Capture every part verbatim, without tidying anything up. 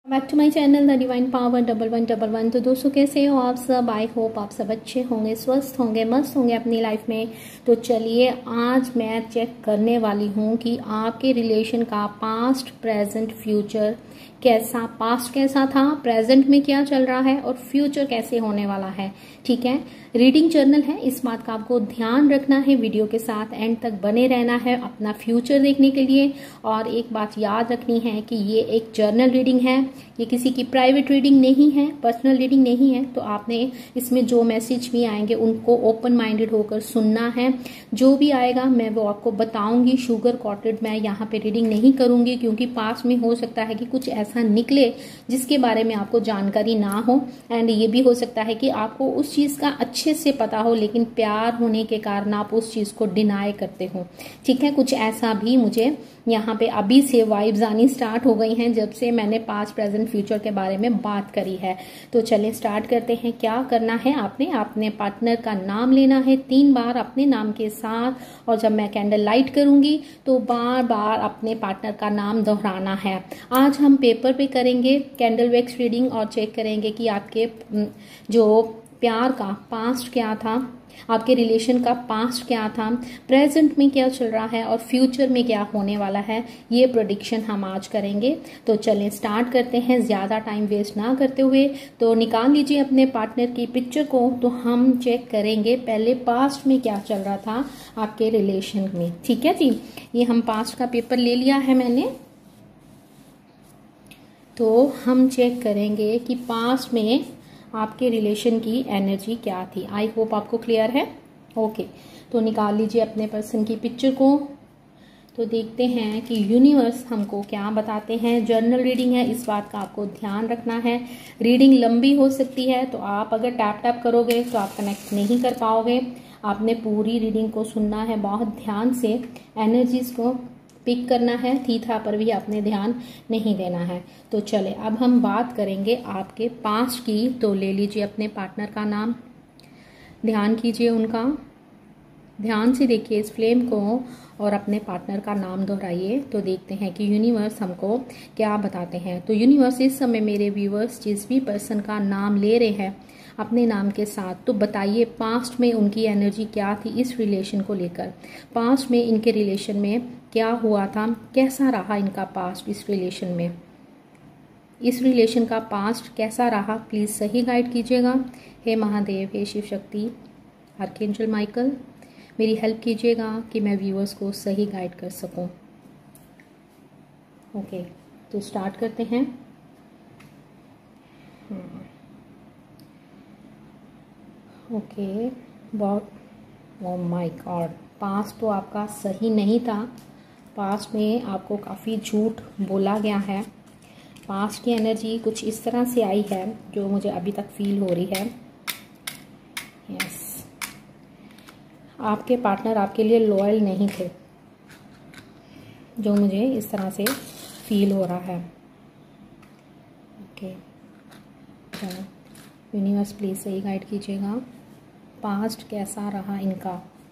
Back to my channel the divine power double one double one. तो दोस्तों कैसे हो आप सब? आई होप आप सब अच्छे होंगे, स्वस्थ होंगे, मस्त होंगे अपनी लाइफ में। तो चलिए आज मैं चेक करने वाली हूँ कि आपके रिलेशन का पास्ट, प्रेजेंट, फ्यूचर कैसा, पास्ट कैसा था, प्रेजेंट में क्या चल रहा है और फ्यूचर कैसे होने वाला है। ठीक है, रीडिंग जर्नल है, इस बात का आपको ध्यान रखना है, वीडियो के साथ एंड तक बने रहना है अपना फ्यूचर देखने के लिए। और एक बात याद रखनी है कि ये एक जर्नल रीडिंग है, ये किसी की प्राइवेट रीडिंग नहीं है, पर्सनल रीडिंग नहीं है। तो आपने इसमें जो मैसेज भी आएंगे उनको ओपन माइंडेड होकर सुनना है। जो भी आएगा मैं वो आपको बताऊंगी, शुगर कॉटेड मैं यहाँ पे रीडिंग नहीं करूंगी, क्योंकि पास में हो सकता है कि कुछ ऐसा निकले जिसके बारे में आपको जानकारी ना हो। एंड ये भी हो सकता है कि आपको उस चीज का अच्छे से पता हो, लेकिन प्यार होने के कारण आप उस चीज को डिनाई करते हो। ठीक है, कुछ ऐसा भी मुझे यहाँ पे अभी से वाइब्स आनी स्टार्ट हो गई हैं जब से मैंने पास्ट, प्रेजेंट, फ्यूचर के बारे में बात करी है। तो चलें स्टार्ट करते हैं। क्या करना है, आपने अपने पार्टनर का नाम लेना है तीन बार अपने नाम के साथ, और जब मैं कैंडल लाइट करूंगी तो बार बार अपने पार्टनर का नाम दोहराना है। आज हम पेपर पे करेंगे कैंडल वैक्स रीडिंग और चेक करेंगे कि आपके जो प्यार का पास्ट क्या था, आपके रिलेशन का पास्ट क्या था, प्रेजेंट में क्या चल रहा है और फ्यूचर में क्या होने वाला है। ये प्रेडिक्शन हम आज करेंगे। तो चलें स्टार्ट करते हैं, ज्यादा टाइम वेस्ट ना करते हुए। तो निकाल लीजिए अपने पार्टनर की पिक्चर को। तो हम चेक करेंगे पहले पास्ट में क्या चल रहा था आपके रिलेशन में। ठीक है जी, ये हम पास्ट का पेपर ले लिया है मैंने। तो हम चेक करेंगे कि पास्ट में आपके रिलेशन की एनर्जी क्या थी। आई होप आपको क्लियर है। ओके, तो निकाल लीजिए अपने पर्सन की पिक्चर को। तो देखते हैं कि यूनिवर्स हमको क्या बताते हैं। जर्नल रीडिंग है, इस बात का आपको ध्यान रखना है। रीडिंग लंबी हो सकती है, तो आप अगर टैप टैप करोगे तो आप कनेक्ट नहीं कर पाओगे। आपने पूरी रीडिंग को सुनना है, बहुत ध्यान से एनर्जीज को पिक करना है, थीथा पर भी आपने ध्यान नहीं देना है। तो चले अब हम बात करेंगे आपके पास्ट की। तो ले लीजिए अपने पार्टनर का नाम, ध्यान कीजिए उनका, ध्यान से देखिए इस फ्लेम को और अपने पार्टनर का नाम दोहराइए। तो देखते हैं कि यूनिवर्स हमको क्या बताते हैं। तो यूनिवर्स इस समय मेरे व्यूवर्स जिस भी पर्सन का नाम ले रहे हैं अपने नाम के साथ, तो बताइए पास्ट में उनकी एनर्जी क्या थी इस रिलेशन को लेकर। पास्ट में इनके रिलेशन में क्या हुआ था, कैसा रहा इनका पास्ट इस रिलेशन में, इस रिलेशन का पास्ट कैसा रहा। प्लीज सही गाइड कीजिएगा। हे महादेव, हे शिव शक्ति, आर्कएंजल माइकल, मेरी हेल्प कीजिएगा कि मैं व्यूअर्स को सही गाइड कर सकूं। ओके, तो स्टार्ट करते हैं। ओके, बहुत ओह माय गॉड, पास्ट तो आपका सही नहीं था। पास्ट में आपको काफ़ी झूठ बोला गया है। पास्ट की एनर्जी कुछ इस तरह से आई है जो मुझे अभी तक फील हो रही है। यस, आपके पार्टनर आपके लिए लॉयल नहीं थे, जो मुझे इस तरह से फील हो रहा है। ओके, यूनिवर्स प्लीज सही गाइड कीजिएगा। पास्ट कैसा रहा इनका।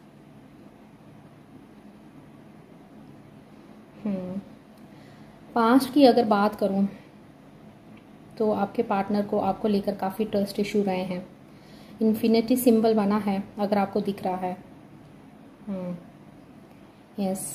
हम्म पास्ट की अगर बात करूं तो आपके पार्टनर को आपको लेकर काफ़ी ट्रस्ट इशू रहे हैं। इन्फिनिटी सिंबल बना है अगर आपको दिख रहा है। हम्म यस,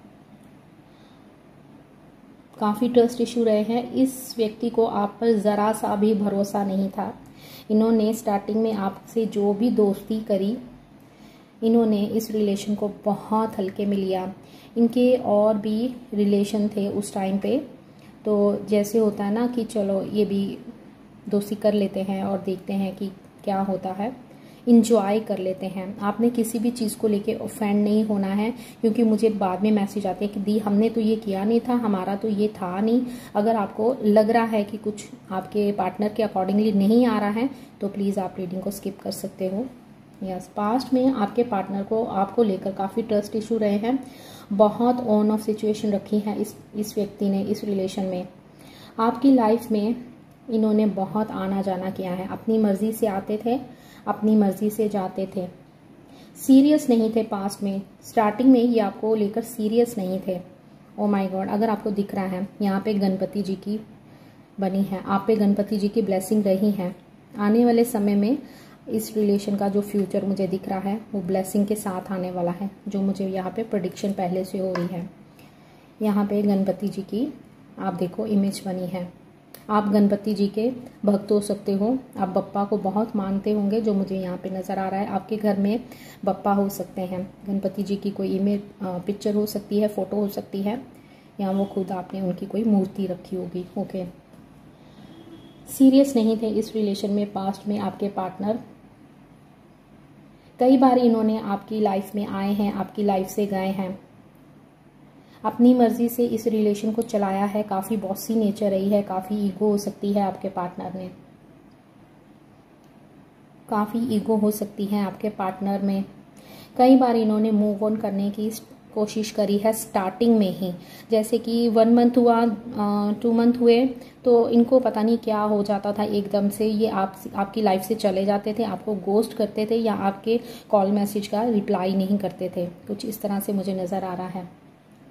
काफ़ी ट्रस्ट इशू रहे हैं। इस व्यक्ति को आप पर ज़रा सा भी भरोसा नहीं था। इन्होंने स्टार्टिंग में आपसे जो भी दोस्ती करी, इन्होंने इस रिलेशन को बहुत हल्के में लिया। इनके और भी रिलेशन थे उस टाइम पे, तो जैसे होता है ना कि चलो ये भी दोस्ती कर लेते हैं और देखते हैं कि क्या होता है, इंजॉय कर लेते हैं। आपने किसी भी चीज़ को लेके ऑफेंड नहीं होना है, क्योंकि मुझे बाद में मैसेज आते हैं कि दी हमने तो ये किया नहीं था, हमारा तो ये था नहीं। अगर आपको लग रहा है कि कुछ आपके पार्टनर के अकॉर्डिंगली नहीं आ रहा है तो प्लीज़ आप रीडिंग को स्किप कर सकते हो। यस, पास्ट में आपके पार्टनर को आपको लेकर काफ़ी ट्रस्ट इशू रहे हैं। बहुत ऑन ऑफ सिचुएशन रखी है इस इस व्यक्ति ने इस रिलेशन में। आपकी लाइफ में इन्होंने बहुत आना जाना किया है। अपनी मर्जी से आते थे, अपनी मर्जी से जाते थे, सीरियस नहीं थे पास्ट में। स्टार्टिंग में ये आपको लेकर सीरियस नहीं थे। ओ माय गॉड, अगर आपको दिख रहा है यहाँ पे गणपति जी की बनी है, आप पे गणपति जी की ब्लेसिंग रही है। आने वाले समय में इस रिलेशन का जो फ्यूचर मुझे दिख रहा है वो ब्लेसिंग के साथ आने वाला है, जो मुझे यहाँ पे प्रेडिक्शन पहले से हो रही है। यहाँ पे गणपति जी की आप देखो इमेज बनी है। आप गणपति जी के भक्त हो सकते हो, आप बप्पा को बहुत मानते होंगे, जो मुझे यहाँ पे नज़र आ रहा है। आपके घर में बप्पा हो सकते हैं, गणपति जी की कोई इमेज पिक्चर हो सकती है, फ़ोटो हो सकती है, या वो खुद आपने उनकी कोई मूर्ति रखी होगी। ओके, सीरियस नहीं थे इस रिलेशन में पास्ट में आपके पार्टनर। कई बार इन्होंने आपकी लाइफ में आए हैं, आपकी लाइफ से गए हैं, अपनी मर्जी से इस रिलेशन को चलाया है। काफ़ी बॉसी नेचर रही है, काफ़ी ईगो हो सकती है आपके पार्टनर में, काफ़ी ईगो हो सकती है आपके पार्टनर में। कई बार इन्होंने मूव ऑन करने की कोशिश करी है स्टार्टिंग में ही, जैसे कि वन मंथ हुआ, टू मंथ हुए तो इनको पता नहीं क्या हो जाता था, एकदम से ये आप आपकी लाइफ से चले जाते थे, आपको गोस्ट करते थे, या आपके कॉल मैसेज का रिप्लाई नहीं करते थे। कुछ इस तरह से मुझे नज़र आ रहा है।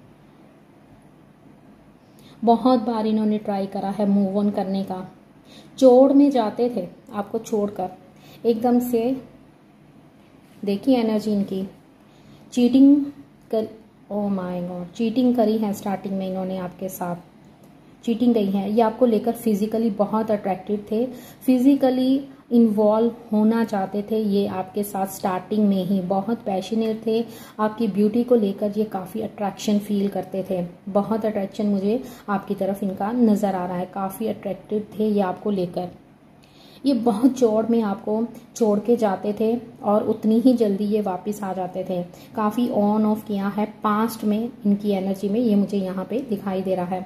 बहुत बार इन्होंने ट्राई करा है मूव ऑन करने का, जोड़ में जाते थे आपको छोड़कर, एकदम से देखिए एनर्जी इनकी, चीटिंग कर, ओ माय गॉड, चीटिंग करी है स्टार्टिंग में इन्होंने आपके साथ, चीटिंग गई है। ये आपको लेकर फिजिकली बहुत अट्रैक्टिव थे, फिजिकली इन्वॉल्व होना चाहते थे ये आपके साथ स्टार्टिंग में ही, बहुत पैशनेट थे आपकी ब्यूटी को लेकर, ये काफ़ी अट्रैक्शन फील करते थे, बहुत अट्रैक्शन मुझे आपकी तरफ इनका नज़र आ रहा है, काफ़ी अट्रैक्टिव थे ये आपको लेकर। ये बहुत जोड़ में आपको छोड़ के जाते थे और उतनी ही जल्दी ये वापस आ जाते थे। काफ़ी ऑन ऑफ किया है पास्ट में इनकी एनर्जी में, ये मुझे यहाँ पे दिखाई दे रहा है।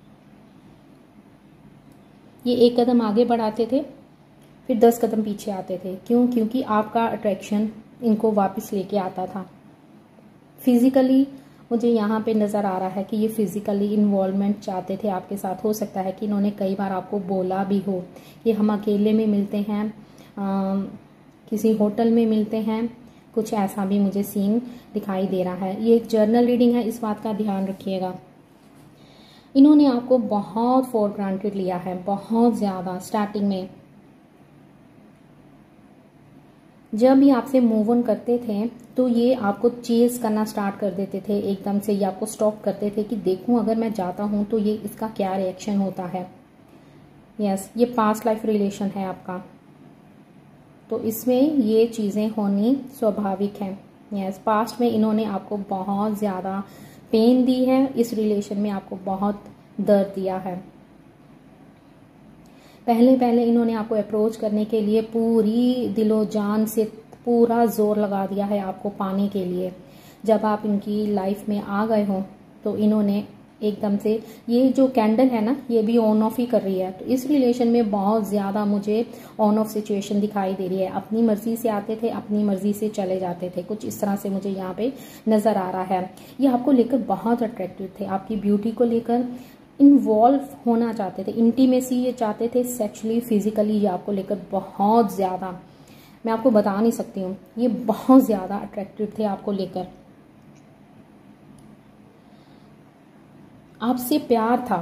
ये एक कदम आगे बढ़ाते थे, फिर दस कदम पीछे आते थे। क्यों? क्योंकि आपका अट्रैक्शन इनको वापस लेके आता था। फिजिकली मुझे यहाँ पे नज़र आ रहा है कि ये फिजिकली इन्वॉल्वमेंट चाहते थे आपके साथ। हो सकता है कि इन्होंने कई बार आपको बोला भी हो कि हम अकेले में मिलते हैं, आ, किसी होटल में मिलते हैं, कुछ ऐसा भी मुझे सीन दिखाई दे रहा है। ये एक जर्नल रीडिंग है, इस बात का ध्यान रखिएगा। इन्होंने आपको बहुत फॉर ग्रांटेड लिया है, बहुत ज़्यादा। स्टार्टिंग में जब ये आपसे मूव ऑन करते थे तो ये आपको चेज करना स्टार्ट कर देते थे एकदम से, ये आपको स्टॉप करते थे कि देखूं अगर मैं जाता हूं तो ये इसका क्या रिएक्शन होता है। यस, ये पास्ट लाइफ रिलेशन है आपका, तो इसमें ये चीज़ें होनी स्वाभाविक है। यस, पास्ट में इन्होंने आपको बहुत ज़्यादा पेन दी है, इस रिलेशन में आपको बहुत दर्द दिया है। पहले पहले इन्होंने आपको अप्रोच करने के लिए पूरी दिलो जान से पूरा जोर लगा दिया है आपको पाने के लिए। जब आप इनकी लाइफ में आ गए हो तो इन्होंने एकदम से, ये जो कैंडल है ना, ये भी ऑन ऑफ ही कर रही है। तो इस रिलेशन में बहुत ज़्यादा मुझे ऑन ऑफ सिचुएशन दिखाई दे रही है। अपनी मर्जी से आते थे, अपनी मर्जी से चले जाते थे, कुछ इस तरह से मुझे यहाँ पे नज़र आ रहा है। ये आपको लेकर बहुत अट्रैक्टिव थे, आपकी ब्यूटी को लेकर इन्वॉल्व होना चाहते थे, इंटीमेसी ये चाहते थे, सेक्सुअली फिजिकली ये आपको लेकर बहुत ज़्यादा, मैं आपको बता नहीं सकती हूँ, ये बहुत ज़्यादा अट्रैक्टिव थे आपको लेकर। आपसे प्यार था,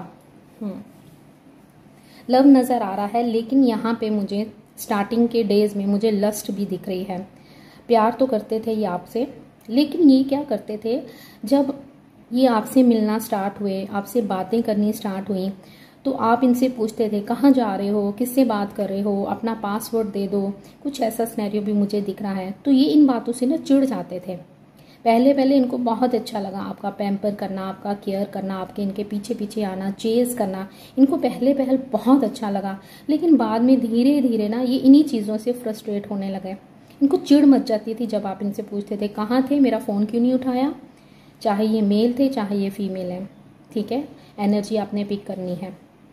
लव नज़र आ रहा है, लेकिन यहाँ पे मुझे स्टार्टिंग के डेज में मुझे लस्ट भी दिख रही है। प्यार तो करते थे ये आपसे, लेकिन ये क्या करते थे, जब ये आपसे मिलना स्टार्ट हुए, आपसे बातें करनी स्टार्ट हुई, तो आप इनसे पूछते थे कहाँ जा रहे हो, किससे बात कर रहे हो, अपना पासवर्ड दे दो, कुछ ऐसा सिनेरियो भी मुझे दिख रहा है। तो ये इन बातों से ना चिढ़ जाते थे। पहले पहले इनको बहुत अच्छा लगा आपका पैम्पर करना, आपका केयर करना, आपके इनके पीछे पीछे आना, चेज करना, इनको पहले पहल बहुत अच्छा लगा। लेकिन बाद में धीरे धीरे ना ये इन्हीं चीज़ों से फ्रस्ट्रेट होने लगे। इनको चिढ़ मच जाती थी जब आप इनसे पूछते थे कहाँ थे, मेरा फ़ोन क्यों नहीं उठाया, चाहे ये मेल थे चाहे ये फीमेल है। ठीक है, एनर्जी आपने पिक करनी है।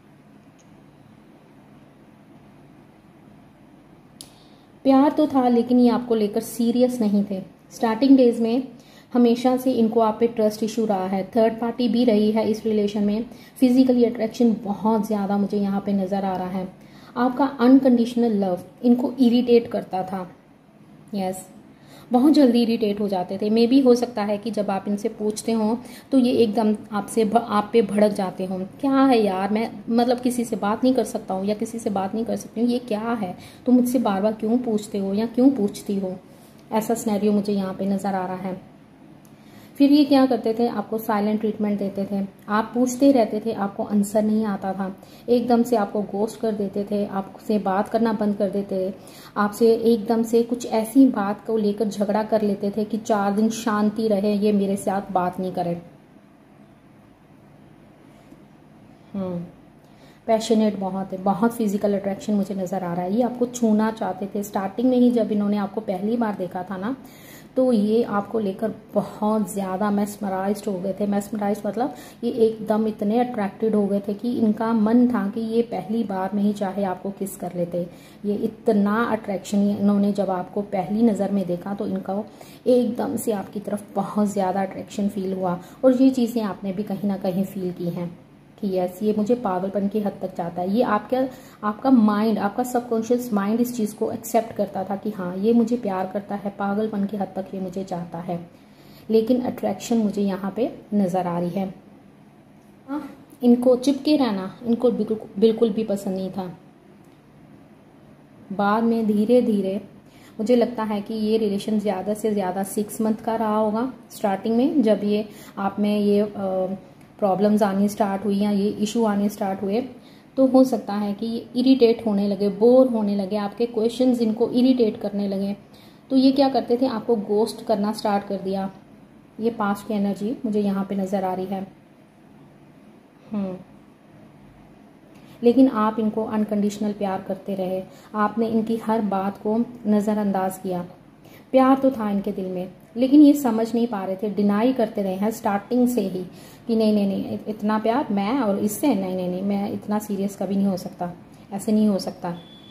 प्यार तो था, लेकिन ये आपको लेकर सीरियस नहीं थे। स्टार्टिंग डेज में हमेशा से इनको आप पे ट्रस्ट इशू रहा है, थर्ड पार्टी भी रही है इस रिलेशन में। फिजिकली अट्रैक्शन बहुत ज़्यादा मुझे यहाँ पे नज़र आ रहा है। आपका अनकंडीशनल लव इनको इरिटेट करता था। यस, बहुत जल्दी इरिटेट हो जाते थे। मे बी हो सकता है कि जब आप इनसे पूछते हो तो ये एकदम आपसे आप पे भड़क जाते हो, क्या है यार, मैं मतलब किसी से बात नहीं कर सकता हूँ या किसी से बात नहीं कर सकती हूँ, ये क्या है, तुम मुझसे बार बार क्यों पूछते हो या क्यों पूछती हो। ऐसा सिनेरियो मुझे यहाँ पे नज़र आ रहा है। फिर ये क्या करते थे, आपको साइलेंट ट्रीटमेंट देते थे, आप पूछते ही रहते थे, आपको आंसर नहीं आता था, एकदम से आपको गोस्ट कर देते थे, आपसे बात करना बंद कर देते थे, आपसे एकदम से कुछ ऐसी बात को लेकर झगड़ा कर लेते थे कि चार दिन शांति रहे, ये मेरे साथ बात नहीं करे। हम्म पैशनेट बहुत है, बहुत फिजिकल अट्रैक्शन मुझे नज़र आ रहा है। ये आपको छूना चाहते थे स्टार्टिंग में ही, जब इन्होंने आपको पहली बार देखा था ना, तो ये आपको लेकर बहुत ज़्यादा मेस्मराइज्ड हो गए थे। मेस्मराइज्ड मतलब ये एकदम इतने अट्रैक्टेड हो गए थे कि इनका मन था कि ये पहली बार में ही चाहे आपको किस कर लेते। ये इतना अट्रैक्शन इन्होंने जब आपको पहली नज़र में देखा तो इनका एकदम से आपकी तरफ बहुत ज़्यादा अट्रैक्शन फील हुआ। और ये चीज़ें आपने भी कहीं ना कहीं फील की हैं कि यस, ये मुझे पागलपन की हद तक चाहता है। ये आपका आपका माइंड, आपका सबकॉन्शियस माइंड इस चीज़ को एक्सेप्ट करता था कि हाँ, ये मुझे प्यार करता है, पागलपन की हद तक ये मुझे चाहता है। लेकिन अट्रैक्शन मुझे यहाँ पे नज़र आ रही है। हाँ, इनको चिपके रहना इनको बिल्कुल बिल्कुल भी पसंद नहीं था। बाद में धीरे धीरे मुझे लगता है कि ये रिलेशन ज़्यादा से ज़्यादा सिक्स मंथ का रहा होगा। स्टार्टिंग में जब ये आप में ये आ, प्रॉब्लम्स आनी स्टार्ट हुई या ये इशू आने स्टार्ट हुए, तो हो सकता है कि ये इरिटेट होने लगे, बोर होने लगे, आपके क्वेश्चंस इनको इरिटेट करने लगे। तो ये क्या करते थे, आपको गोस्ट करना स्टार्ट कर दिया। ये पास्ट की एनर्जी मुझे यहाँ पे नज़र आ रही है। हम्म लेकिन आप इनको अनकंडीशनल प्यार करते रहे, आपने इनकी हर बात को नज़रअंदाज किया। प्यार तो था इनके दिल में, लेकिन ये समझ नहीं पा रहे थे, डिनाई करते रहे हैं स्टार्टिंग से ही कि नहीं नहीं नहीं, इतना प्यार मैं और इससे नहीं नहीं नहीं, मैं इतना सीरियस कभी नहीं हो सकता, ऐसे नहीं हो सकता।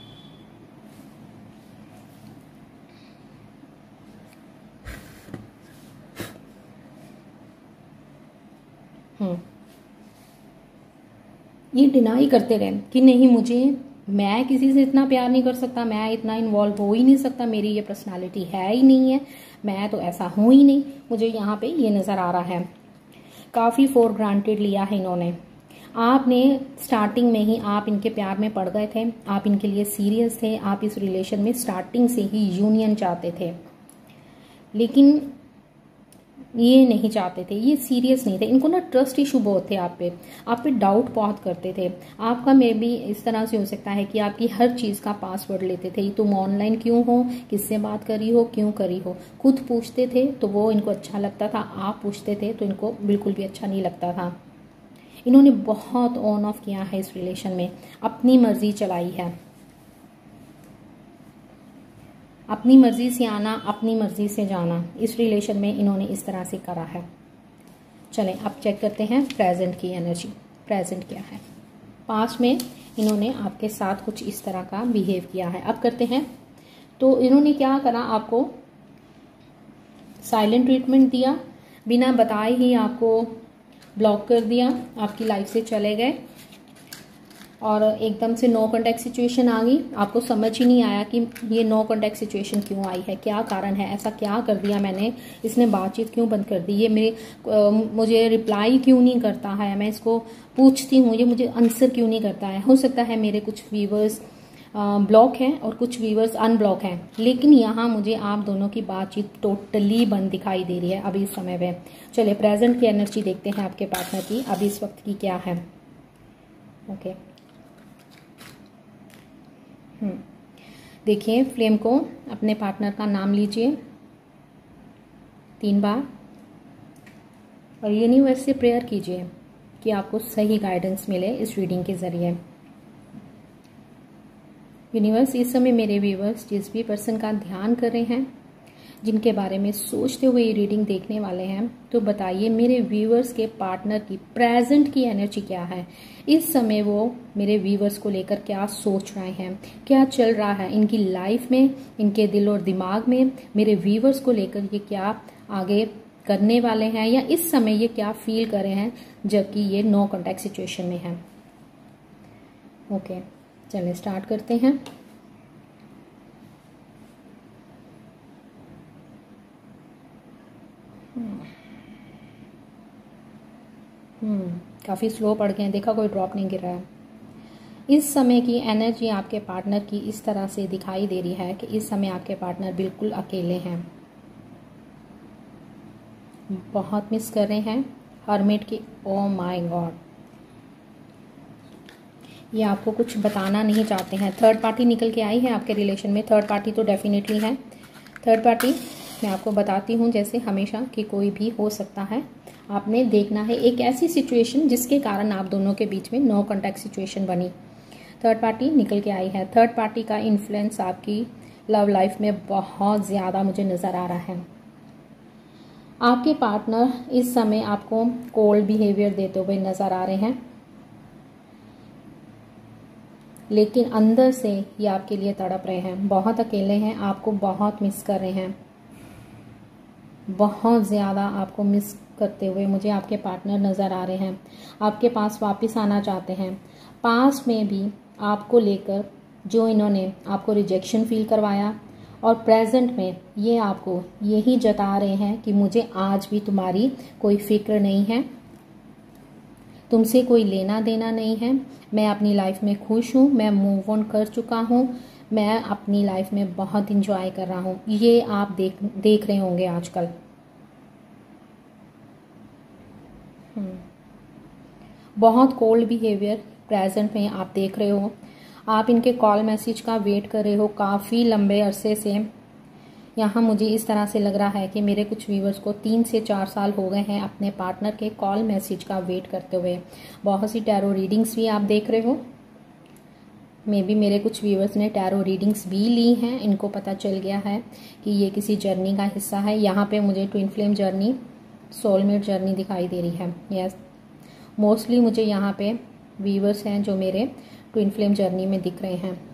हम्म ये डिनाई करते रहे कि नहीं, मुझे मैं किसी से इतना प्यार नहीं कर सकता, मैं इतना इन्वॉल्व हो ही नहीं सकता, मेरी ये पर्सनालिटी है ही नहीं है, मैं तो ऐसा हूँ ही नहीं। मुझे यहाँ पे ये नज़र आ रहा है। काफ़ी फॉर ग्रांटेड लिया है इन्होंने। आपने स्टार्टिंग में ही आप इनके प्यार में पड़ गए थे, आप इनके लिए सीरियस थे, आप इस रिलेशन में स्टार्टिंग से ही यूनियन चाहते थे। लेकिन ये नहीं चाहते थे, ये सीरियस नहीं थे, इनको ना ट्रस्ट इशू बहुत थे आप पे, आप पे डाउट बहुत करते थे। आपका मे बी इस तरह से हो सकता है कि आपकी हर चीज़ का पासवर्ड लेते थे, तुम ऑनलाइन क्यों हो, किससे बात करी हो, क्यों करी हो, खुद पूछते थे तो वो इनको अच्छा लगता था, आप पूछते थे तो इनको बिल्कुल भी अच्छा नहीं लगता था। इन्होंने बहुत ऑन ऑफ किया है इस रिलेशन में, अपनी मर्जी चलाई है, अपनी मर्जी से आना, अपनी मर्जी से जाना, इस रिलेशन में इन्होंने इस तरह से करा है। चलें अब चेक करते हैं प्रेजेंट की एनर्जी, प्रेजेंट क्या है। पास्ट में इन्होंने आपके साथ कुछ इस तरह का बिहेव किया है। अब करते हैं, तो इन्होंने क्या करा, आपको साइलेंट ट्रीटमेंट दिया, बिना बताए ही आपको ब्लॉक कर दिया, आपकी लाइफ से चले गए और एकदम से नो कॉन्टैक्ट सिचुएशन आ गई। आपको समझ ही नहीं आया कि ये नो कॉन्टैक्ट सिचुएशन क्यों आई है, क्या कारण है, ऐसा क्या कर दिया मैंने, इसने बातचीत क्यों बंद कर दी, ये मेरे मुझे रिप्लाई क्यों नहीं करता है, मैं इसको पूछती हूँ ये मुझे आंसर क्यों नहीं करता है। हो सकता है मेरे कुछ व्यूवर्स ब्लॉक हैं और कुछ व्यूवर्स अनब्लॉक हैं, लेकिन यहाँ मुझे आप दोनों की बातचीत टोटली बंद दिखाई दे रही है अभी इस समय पे। चलिए प्रेजेंट की एनर्जी देखते हैं आपके पार्टनर की अभी इस वक्त की क्या है। Okay okay. देखिए, फ्लेम को अपने पार्टनर का नाम लीजिए तीन बार और यूनिवर्स से प्रेयर कीजिए कि आपको सही गाइडेंस मिले इस रीडिंग के ज़रिए। यूनिवर्स, इस समय मेरे व्यूवर्स जिस भी पर्सन का ध्यान कर रहे हैं, जिनके बारे में सोचते हुए ये रीडिंग देखने वाले हैं, तो बताइए मेरे व्यूवर्स के पार्टनर की प्रेजेंट की एनर्जी क्या है। इस समय वो मेरे व्यूवर्स को लेकर क्या सोच रहे हैं, क्या चल रहा है इनकी लाइफ में, इनके दिल और दिमाग में, मेरे व्यूवर्स को लेकर ये क्या आगे करने वाले हैं, या इस समय ये क्या फील कर रहे हैं जबकि ये नो कॉन्टैक्ट सिचुएशन में है। ओके, चलिए स्टार्ट करते हैं। हम्म काफ़ी स्लो पड़ गए हैं, देखा कोई ड्रॉप नहीं गिर रहा है। इस समय की एनर्जी आपके पार्टनर की इस तरह से दिखाई दे रही है कि इस समय आपके पार्टनर बिल्कुल अकेले हैं, बहुत मिस कर रहे हैं हर्मिट की। ओ माय गॉड, ये आपको कुछ बताना नहीं चाहते हैं। थर्ड पार्टी निकल के आई है आपके रिलेशन में, थर्ड पार्टी तो डेफिनेटली है। थर्ड पार्टी मैं आपको बताती हूँ जैसे हमेशा कि कोई भी हो सकता है। आपने देखना है एक ऐसी सिचुएशन जिसके कारण आप दोनों के बीच में नो कॉन्टैक्ट सिचुएशन बनी। थर्ड पार्टी निकल के आई है। थर्ड पार्टी का इन्फ्लुएंस आपकी लव लाइफ में बहुत ज़्यादा मुझे नज़र आ रहा है। आपके पार्टनर इस समय आपको कोल्ड बिहेवियर देते हुए नज़र आ रहे हैं, लेकिन अंदर से ये आपके लिए तड़प रहे हैं, बहुत अकेले हैं, आपको बहुत मिस कर रहे हैं, बहुत ज़्यादा आपको मिस करते हुए मुझे आपके पार्टनर नज़र आ रहे हैं। आपके पास वापस आना चाहते हैं। पास में भी आपको लेकर जो इन्होंने आपको रिजेक्शन फील करवाया, और प्रेजेंट में ये आपको यही जता रहे हैं कि मुझे आज भी तुम्हारी कोई फिक्र नहीं है, तुमसे कोई लेना देना नहीं है, मैं अपनी लाइफ में खुश हूँ, मैं मूव ऑन कर चुका हूँ, मैं अपनी लाइफ में बहुत इंजॉय कर रहा हूँ। ये आप देख देख रहे होंगे आजकल। बहुत कोल्ड बिहेवियर प्रेजेंट में आप देख रहे हो। आप इनके कॉल मैसेज का वेट कर रहे हो काफ़ी लंबे अरसे से। यहाँ मुझे इस तरह से लग रहा है कि मेरे कुछ व्यूवर्स को तीन से चार साल हो गए हैं अपने पार्टनर के कॉल मैसेज का वेट करते हुए। बहुत सी टैरो रीडिंग्स भी आप देख रहे हो। मे बी मेरे कुछ व्यूवर्स ने टैरो रीडिंग्स भी ली हैं, इनको पता चल गया है कि ये किसी जर्नी का हिस्सा है। यहाँ पे मुझे twin flame journey, soulmate journey दिखाई दे रही है। यस, मोस्टली मुझे यहाँ पे व्यूवर्स हैं जो मेरे ट्विन फ्लेम जर्नी में दिख रहे हैं।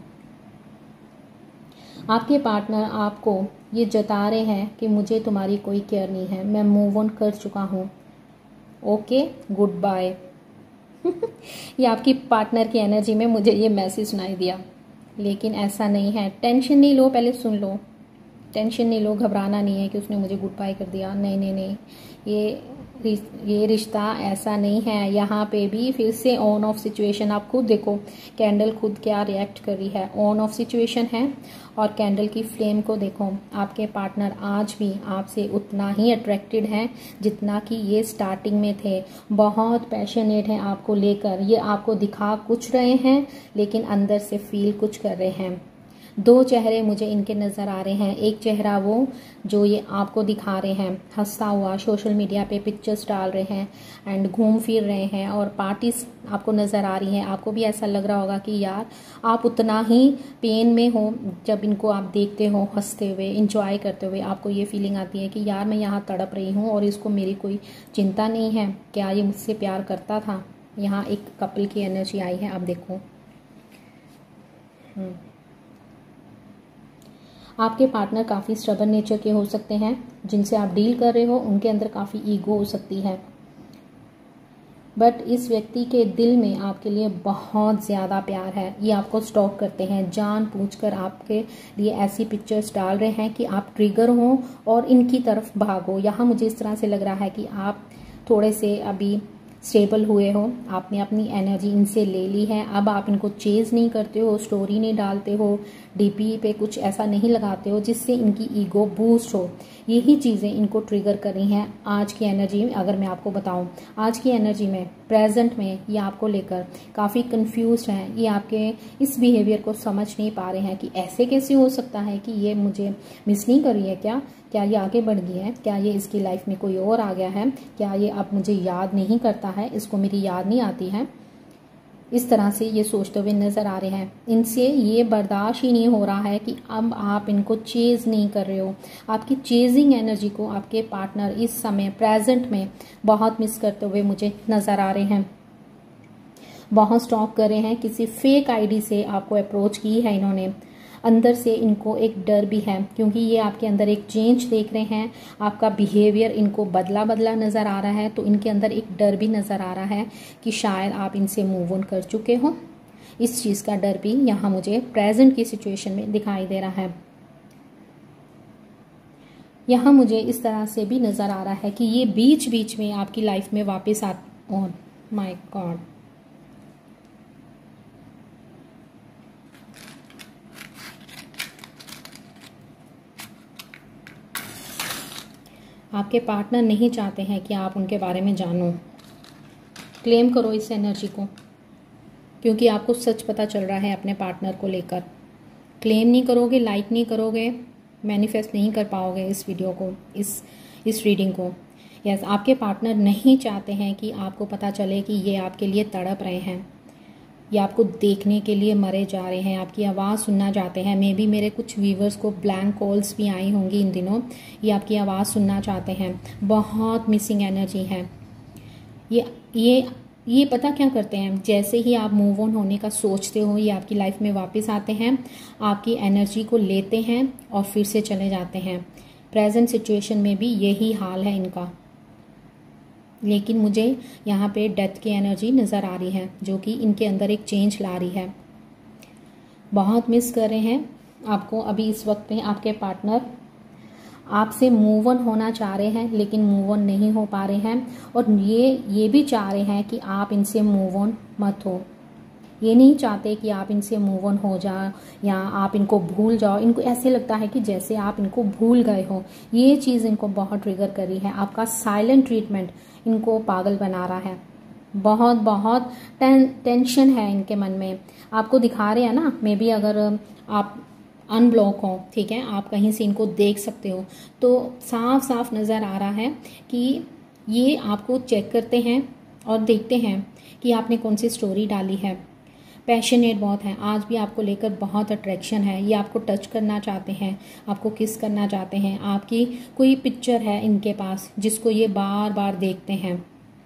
आपके पार्टनर आपको ये जता रहे हैं कि मुझे तुम्हारी कोई केयर नहीं है, मैं मूव ऑन कर चुका हूँ, ओके गुड बाय। ये आपकी पार्टनर की एनर्जी में मुझे ये मैसेज सुनाई दिया, लेकिन ऐसा नहीं है। टेंशन नहीं लो, पहले सुन लो, टेंशन नहीं लो, घबराना नहीं है कि उसने मुझे गुड बाय कर दिया। नहीं नहीं नहीं, ये ये रिश्ता ऐसा नहीं है। यहाँ पे भी फिर से ऑन ऑफ सिचुएशन, आप खुद देखो कैंडल खुद क्या रिएक्ट कर रही है। ऑन ऑफ सिचुएशन है, और कैंडल की फ्लेम को देखो। आपके पार्टनर आज भी आपसे उतना ही अट्रैक्टेड हैं जितना कि ये स्टार्टिंग में थे। बहुत पैशनेट हैं आपको लेकर। ये आपको दिखा कुछ रहे हैं लेकिन अंदर से फील कुछ कर रहे हैं। दो चेहरे मुझे इनके नज़र आ रहे हैं। एक चेहरा वो जो ये आपको दिखा रहे हैं हंसता हुआ, सोशल मीडिया पे पिक्चर्स डाल रहे हैं एंड घूम फिर रहे हैं, और पार्टीज आपको नज़र आ रही हैं। आपको भी ऐसा लग रहा होगा कि यार आप उतना ही पेन में हो जब इनको आप देखते हो हंसते हुए, इंजॉय करते हुए। आपको ये फीलिंग आती है कि यार मैं यहाँ तड़प रही हूँ और इसको मेरी कोई चिंता नहीं है, क्या ये मुझसे प्यार करता था। यहाँ एक कपल की एनर्जी आई है, आप देखो। हम्म आपके पार्टनर काफ़ी स्टबर्न नेचर के हो सकते हैं। जिनसे आप डील कर रहे हो उनके अंदर काफ़ी ईगो हो सकती है, बट इस व्यक्ति के दिल में आपके लिए बहुत ज़्यादा प्यार है। ये आपको स्टॉक करते हैं, जानबूझकर आपके लिए ऐसी पिक्चर्स डाल रहे हैं कि आप ट्रिगर हो और इनकी तरफ भागो। यहाँ मुझे इस तरह से लग रहा है कि आप थोड़े से अभी स्टेबल हुए हो, आपने अपनी एनर्जी इनसे ले ली है। अब आप इनको चेज नहीं करते हो, स्टोरी नहीं डालते हो, डीपी पे कुछ ऐसा नहीं लगाते हो जिससे इनकी ईगो बूस्ट हो। यही चीज़ें इनको ट्रिगर कर रही हैं आज की एनर्जी में। अगर मैं आपको बताऊं, आज की एनर्जी में प्रेजेंट में ये आपको लेकर काफ़ी कंफ्यूज हैं। ये आपके इस बिहेवियर को समझ नहीं पा रहे हैं कि ऐसे कैसे हो सकता है कि ये मुझे मिस नहीं कर रही है, क्या क्या ये आगे बढ़ गई है, क्या ये इसकी लाइफ में कोई और आ गया है, क्या ये अब मुझे याद नहीं करता है, इसको मेरी याद नहीं आती है। इस तरह से ये सोचते हुए नज़र आ रहे हैं। इनसे ये बर्दाश्त ही नहीं हो रहा है कि अब आप इनको चेज नहीं कर रहे हो। आपकी चेजिंग एनर्जी को आपके पार्टनर इस समय प्रेजेंट में बहुत मिस करते हुए मुझे नज़र आ रहे हैं। बहुत स्टॉक कर रहे हैं, किसी फेक आईडी से आपको अप्रोच की है इन्होंने। अंदर से इनको एक डर भी है क्योंकि ये आपके अंदर एक चेंज देख रहे हैं, आपका बिहेवियर इनको बदला बदला नज़र आ रहा है। तो इनके अंदर एक डर भी नज़र आ रहा है कि शायद आप इनसे मूव ऑन कर चुके हो। इस चीज़ का डर भी यहाँ मुझे प्रेजेंट की सिचुएशन में दिखाई दे रहा है। यहाँ मुझे इस तरह से भी नज़र आ रहा है कि ये बीच बीच में आपकी लाइफ में वापस आ ओह माय गॉड, आपके पार्टनर नहीं चाहते हैं कि आप उनके बारे में जानो। क्लेम करो इस एनर्जी को, क्योंकि आपको सच पता चल रहा है अपने पार्टनर को लेकर। क्लेम नहीं करोगे, लाइक नहीं करोगे, मैनिफेस्ट नहीं कर पाओगे इस वीडियो को, इस इस रीडिंग को। यस, आपके पार्टनर नहीं चाहते हैं कि आपको पता चले कि ये आपके लिए तड़प रहे हैं, ये आपको देखने के लिए मरे जा रहे हैं, आपकी आवाज़ सुनना चाहते हैं। मे बी मेरे कुछ व्यूवर्स को ब्लैंक कॉल्स भी आई होंगी इन दिनों, ये आपकी आवाज़ सुनना चाहते हैं। बहुत मिसिंग एनर्जी है। ये ये ये पता क्या करते हैं, जैसे ही आप मूव ऑन होने का सोचते हो, ये आपकी लाइफ में वापस आते हैं, आपकी एनर्जी को लेते हैं और फिर से चले जाते हैं। प्रेजेंट सिचुएशन में भी यही हाल है इनका। लेकिन मुझे यहाँ पे डेथ की एनर्जी नज़र आ रही है, जो कि इनके अंदर एक चेंज ला रही है। बहुत मिस कर रहे हैं आपको अभी इस वक्त पे आपके पार्टनर। आपसे मूव ऑन होना चाह रहे हैं, लेकिन मूव ऑन नहीं हो पा रहे हैं। और ये ये भी चाह रहे हैं कि आप इनसे मूव ऑन मत हो। ये नहीं चाहते कि आप इनसे मूव ऑन हो जाओ या आप इनको भूल जाओ। इनको ऐसे लगता है कि जैसे आप इनको भूल गए हो। ये चीज़ इनको बहुत ट्रिगर कर रही है। आपका साइलेंट ट्रीटमेंट इनको पागल बना रहा है। बहुत बहुत टें, टेंशन है इनके मन में। आपको दिखा रहे हैं ना, मे बी अगर आप अनब्लॉक हो, ठीक है, आप कहीं से इनको देख सकते हो, तो साफ साफ नज़र आ रहा है कि ये आपको चेक करते हैं और देखते हैं कि आपने कौन सी स्टोरी डाली है। पैशनेट बहुत है, आज भी आपको लेकर बहुत अट्रैक्शन है। ये आपको टच करना चाहते हैं, आपको किस करना चाहते हैं। आपकी कोई पिक्चर है इनके पास जिसको ये बार बार देखते हैं।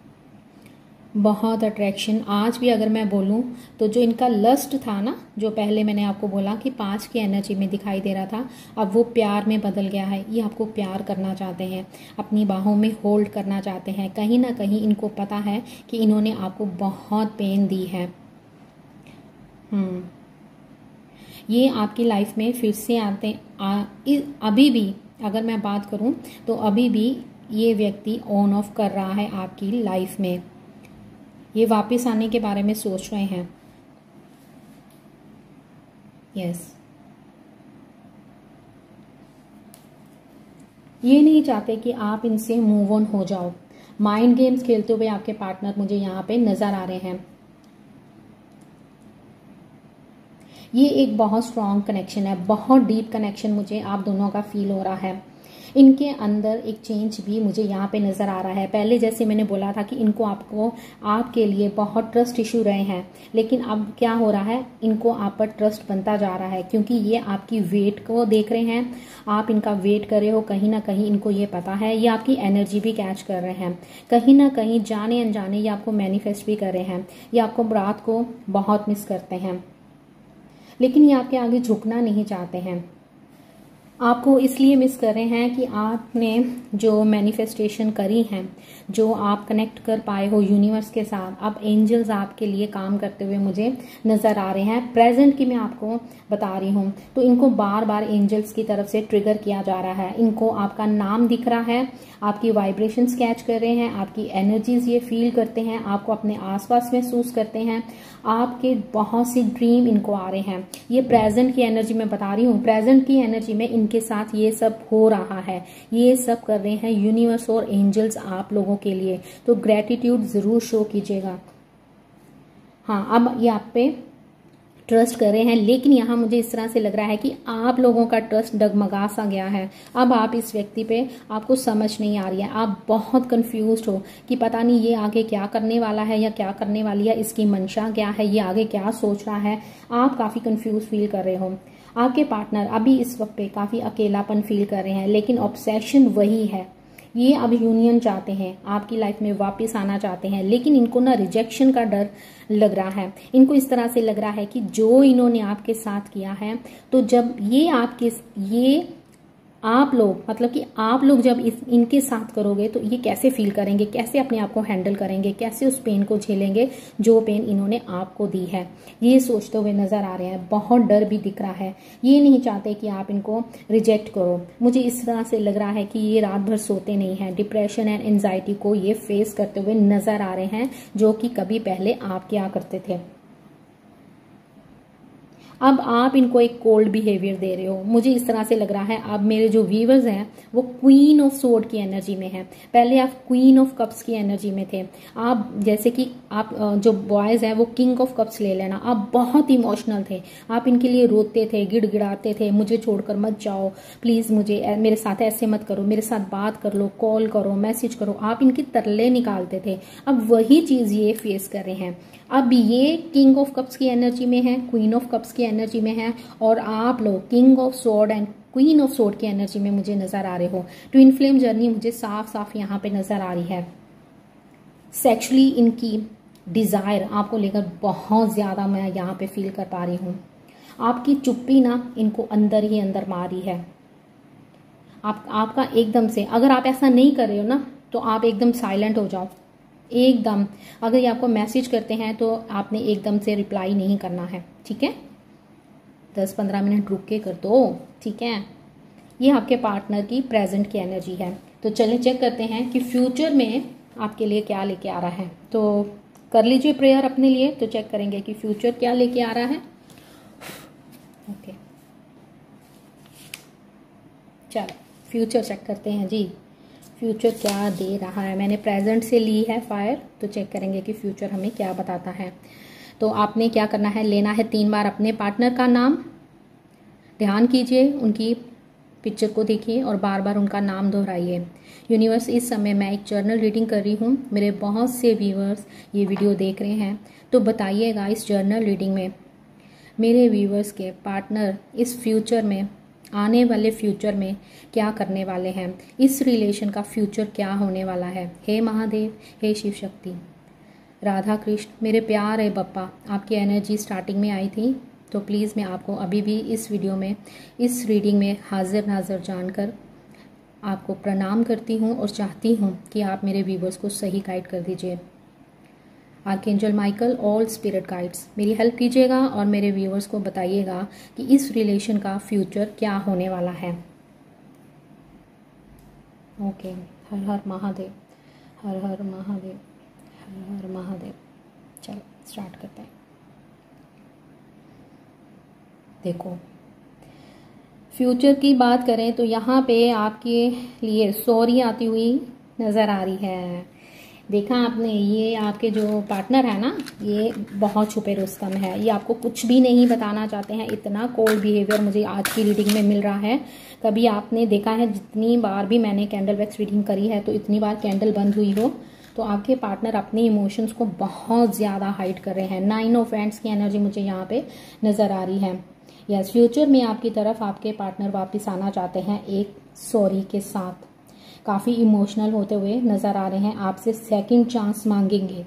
बहुत अट्रैक्शन। आज भी अगर मैं बोलूं तो जो इनका लस्ट था ना, जो पहले मैंने आपको बोला कि पाँच की एनर्जी में दिखाई दे रहा था, अब वो प्यार में बदल गया है। ये आपको प्यार करना चाहते हैं, अपनी बाहों में होल्ड करना चाहते हैं। कहीं ना कहीं इनको पता है कि इन्होंने आपको बहुत पेन दी है। हम्म ये आपकी लाइफ में फिर से आते आ, अभी भी अगर मैं बात करूं तो अभी भी ये व्यक्ति ऑन ऑफ कर रहा है आपकी लाइफ में। ये वापस आने के बारे में सोच रहे हैं। यस, ये नहीं चाहते कि आप इनसे मूव ऑन हो जाओ। माइंड गेम्स खेलते हुए आपके पार्टनर मुझे यहाँ पे नजर आ रहे हैं। ये एक बहुत स्ट्रॉन्ग कनेक्शन है, बहुत डीप कनेक्शन मुझे आप दोनों का फील हो रहा है। इनके अंदर एक चेंज भी मुझे यहाँ पे नज़र आ रहा है। पहले जैसे मैंने बोला था कि इनको आपको आपके लिए बहुत ट्रस्ट इशू रहे हैं, लेकिन अब क्या हो रहा है, इनको आप पर ट्रस्ट बनता जा रहा है, क्योंकि ये आपकी वेट को देख रहे हैं। आप इनका वेट कर रहे हो, कहीं ना कहीं इनको ये पता है। ये आपकी एनर्जी भी कैच कर रहे हैं, कहीं ना कहीं जाने अनजाने ये आपको मैनिफेस्ट भी कर रहे हैं। ये आपको रात को बहुत मिस करते हैं, लेकिन ये आपके आगे झुकना नहीं चाहते हैं। आपको इसलिए मिस कर रहे हैं कि आपने जो मैनिफेस्टेशन करी हैं, जो आप कनेक्ट कर पाए हो यूनिवर्स के साथ, अब एंजल्स आपके लिए काम करते हुए मुझे नज़र आ रहे हैं। प्रेजेंट की मैं आपको बता रही हूँ, तो इनको बार बार एंजल्स की तरफ से ट्रिगर किया जा रहा है। इनको आपका नाम दिख रहा है, आपकी वाइब्रेशंस कैच कर रहे हैं, आपकी एनर्जीज ये फील करते हैं, आपको अपने आसपास महसूस करते हैं। आपके बहुत सी ड्रीम इनको आ रहे हैं। ये प्रेजेंट की एनर्जी में बता रही हूँ, प्रेजेंट की एनर्जी में इनके साथ ये सब हो रहा है। ये सब कर रहे हैं यूनिवर्स और एंजल्स आप लोगों के लिए, तो ग्रेटिट्यूड जरूर शो कीजिएगा। हाँ, अब ये आप पे ट्रस्ट कर रहे हैं, लेकिन यहाँ मुझे इस तरह से लग रहा है कि आप लोगों का ट्रस्ट डगमगा सा गया है। अब आप इस व्यक्ति पे आपको समझ नहीं आ रही है, आप बहुत कंफ्यूज्ड हो कि पता नहीं ये आगे क्या करने वाला है या क्या करने वाली है, इसकी मंशा क्या है, ये आगे क्या सोच रहा है। आप काफ़ी कंफ्यूज फील कर रहे हो। आपके पार्टनर अभी इस वक्त पे काफ़ी अकेलापन फील कर रहे हैं, लेकिन ऑब्सेशन वही है। ये अब यूनियन चाहते हैं, आपकी लाइफ में वापस आना चाहते हैं, लेकिन इनको ना रिजेक्शन का डर लग रहा है। इनको इस तरह से लग रहा है कि जो इन्होंने आपके साथ किया है, तो जब ये आपके ये आप लोग मतलब कि आप लोग जब इस इनके साथ करोगे तो ये कैसे फील करेंगे, कैसे अपने आप को हैंडल करेंगे, कैसे उस पेन को झेलेंगे जो पेन इन्होंने आपको दी है, ये सोचते हुए नजर आ रहे हैं। बहुत डर भी दिख रहा है, ये नहीं चाहते कि आप इनको रिजेक्ट करो। मुझे इस तरह से लग रहा है कि ये रात भर सोते नहीं हैं, डिप्रेशन एंड एंजाइटी को ये फेस करते हुए नजर आ रहे हैं, जो कि कभी पहले आप क्या करते थे। अब आप इनको एक कोल्ड बिहेवियर दे रहे हो, मुझे इस तरह से लग रहा है। अब मेरे जो व्यूवर्स हैं वो क्वीन ऑफ सोर्ड की एनर्जी में है, पहले आप क्वीन ऑफ कप्स की एनर्जी में थे। आप जैसे कि आप जो बॉयज हैं वो किंग ऑफ कप्स ले लेना, आप बहुत इमोशनल थे, आप इनके लिए रोते थे, गिड़गिड़ाते थे, मुझे छोड़कर मत जाओ प्लीज, मुझे मेरे साथ ऐसे मत करो, मेरे साथ बात कर लो, कॉल करो, मैसेज करो, आप इनकी तरले निकालते थे। अब वही चीज ये फेस कर रहे हैं। अब ये किंग ऑफ कप्स की एनर्जी में है, क्वीन ऑफ कप्स की एनर्जी में है, और आप लोग king of sword and queen of sword की एनर्जी में मुझे नजर आ रहे हो। ट्विन फ्लेम जर्नी मुझे साफ साफ यहाँ पे नजर आ रही है। सेक्सुअली इनकी डिजायर आपको लेकर बहुत ज्यादा मैं यहाँ पे फील कर पा रही हूँ। आपकी चुप्पी ना इनको अंदर ही अंदर मारी है। आप आपका एकदम से, अगर आप ऐसा नहीं कर रहे हो ना तो आप एकदम साइलेंट हो जाओ एकदम। अगर ये आपको मैसेज करते हैं तो आपने एकदम से रिप्लाई नहीं करना है, ठीक है, दस पंद्रह मिनट रुक के कर दो, ठीक है। ये आपके पार्टनर की प्रेजेंट की एनर्जी है। तो चलिए चेक करते हैं कि फ्यूचर में आपके लिए क्या लेके आ रहा है। तो कर लीजिए प्रेयर अपने लिए, तो चेक करेंगे कि फ्यूचर क्या लेके आ रहा है। ओके चलो फ्यूचर चेक करते हैं जी, फ्यूचर क्या दे रहा है। मैंने प्रेजेंट से ली है फायर, तो चेक करेंगे कि फ्यूचर हमें क्या बताता है। तो आपने क्या करना है, लेना है तीन बार अपने पार्टनर का नाम, ध्यान कीजिए, उनकी पिक्चर को देखिए और बार बार उनका नाम दोहराइए। यूनिवर्स, इस समय मैं एक जर्नल रीडिंग कर रही हूँ, मेरे बहुत से व्यूवर्स ये वीडियो देख रहे हैं, तो बताइएगा इस जर्नल रीडिंग में मेरे व्यूवर्स के पार्टनर इस फ्यूचर में, आने वाले फ्यूचर में क्या करने वाले हैं, इस रिलेशन का फ्यूचर क्या होने वाला है। हे महादेव, हे शिव शक्ति, राधा कृष्ण, मेरे प्यार है बप्पा, आपकी एनर्जी स्टार्टिंग में आई थी, तो प्लीज़ मैं आपको अभी भी इस वीडियो में, इस रीडिंग में हाजिर नाजर जानकर आपको प्रणाम करती हूँ और चाहती हूँ कि आप मेरे व्यूवर्स को सही गाइड कर दीजिए। Archangel Michael, all spirit guides, मेरी हेल्प कीजिएगा और मेरे व्यूवर्स को बताइएगा कि इस रिलेशन का फ्यूचर क्या होने वाला है। ओके, हर हर महादेव, हर हर महादेव, हर हर महादेव। चलो स्टार्ट करते हैं। देखो, फ्यूचर की बात करें तो यहाँ पे आपके लिए सॉरी आती हुई नज़र आ रही है। देखा आपने, ये आपके जो पार्टनर है ना, ये बहुत छुपे रुस्तम है, ये आपको कुछ भी नहीं बताना चाहते हैं। इतना कोल्ड बिहेवियर मुझे आज की रीडिंग में मिल रहा है। कभी आपने देखा है, जितनी बार भी मैंने कैंडल वैक्स रीडिंग करी है, तो इतनी बार कैंडल बंद हुई हो तो आपके पार्टनर अपने इमोशंस को बहुत ज़्यादा हाइड कर रहे हैं। नाइन ऑफ हैंड्स की एनर्जी मुझे यहाँ पे नज़र आ रही है। यस, फ्यूचर में आपकी तरफ आपके पार्टनर वापस आना चाहते हैं एक सॉरी के साथ, काफ़ी इमोशनल होते हुए नज़र आ रहे हैं, आपसे सेकंड चांस मांगेंगे।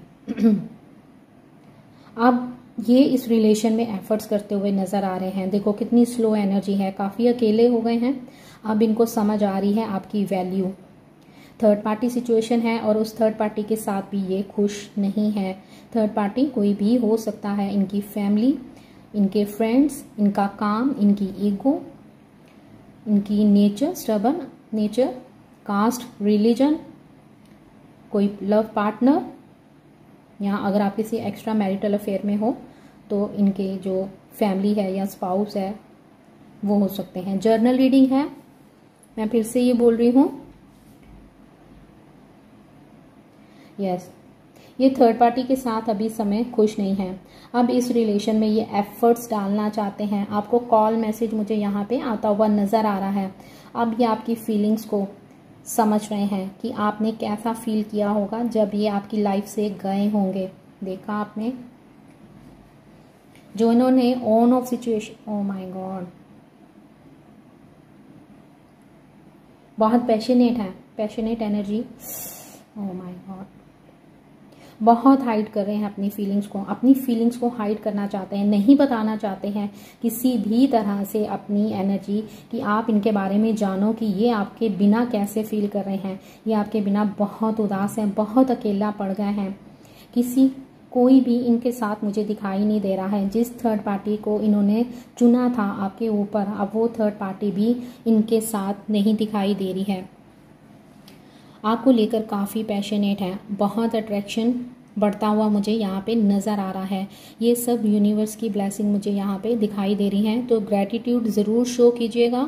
अब ये इस रिलेशन में एफर्ट्स करते हुए नज़र आ रहे हैं। देखो कितनी स्लो एनर्जी है, काफ़ी अकेले हो गए हैं। अब इनको समझ आ रही है आपकी वैल्यू। थर्ड पार्टी सिचुएशन है और उस थर्ड पार्टी के साथ भी ये खुश नहीं है। थर्ड पार्टी कोई भी हो सकता है, इनकी फैमिली, इनके फ्रेंड्स, इनका काम, इनकी ईगो, इनकी nature, stubborn nature, caste, religion, कोई लव पार्टनर, यहाँ अगर आप किसी एक्स्ट्रा मैरिटल अफेयर में हो तो इनके जो फैमिली है या स्पाउस है वो हो सकते हैं। जर्नल रीडिंग है, मैं फिर से ये बोल रही हूँ। यस, ये थर्ड पार्टी के साथ अभी समय खुश नहीं है। अब इस रिलेशन में ये एफर्ट्स डालना चाहते हैं। आपको कॉल मैसेज मुझे यहाँ पे आता हुआ नज़र आ रहा है। अब ये आपकी फीलिंग्स को समझ रहे हैं कि आपने कैसा फील किया होगा जब ये आपकी लाइफ से गए होंगे। देखा आपने, जो इन्होंने on off situation, oh my god, बहुत पैशनेट है, passionate energy, oh my god. बहुत हाइड कर रहे हैं अपनी फीलिंग्स को, अपनी फीलिंग्स को हाइड करना चाहते हैं, नहीं बताना चाहते हैं किसी भी तरह से अपनी एनर्जी कि आप इनके बारे में जानो कि ये आपके बिना कैसे फील कर रहे हैं। ये आपके बिना बहुत उदास हैं, बहुत अकेला पड़ गए हैं। किसी कोई भी इनके साथ मुझे दिखाई नहीं दे रहा है। जिस थर्ड पार्टी को इन्होंने चुना था आपके ऊपर, अब वो थर्ड पार्टी भी इनके साथ नहीं दिखाई दे रही है। आपको लेकर काफ़ी पैशनेट है, बहुत अट्रैक्शन बढ़ता हुआ मुझे यहाँ पे नज़र आ रहा है। ये सब यूनिवर्स की ब्लेसिंग मुझे यहाँ पे दिखाई दे रही है, तो ग्रैटिट्यूड ज़रूर शो कीजिएगा।